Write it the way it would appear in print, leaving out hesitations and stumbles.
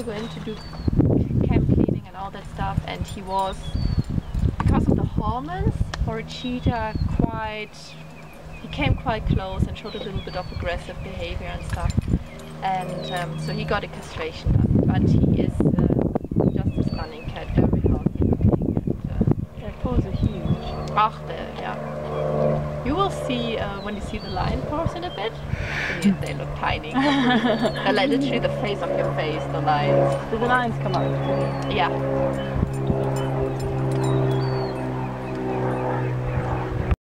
go in to do camp cleaning and all that stuff, and he was, because of the hormones, for a cheetah, he came quite close and showed a little bit of aggressive behavior and stuff, and so he got a castration done, but he is just a stunning cat, very healthy looking, and their paws are huge. Yeah. You will see when you see the lion paws in a bit, they look tiny. They're like literally the face of your face, the lions. Do the lions come up? Yeah.